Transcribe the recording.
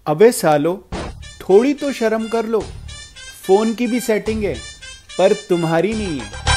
अबे सालो, थोड़ी तो शर्म कर लो। फोन की भी सेटिंग है पर तुम्हारी नहीं है।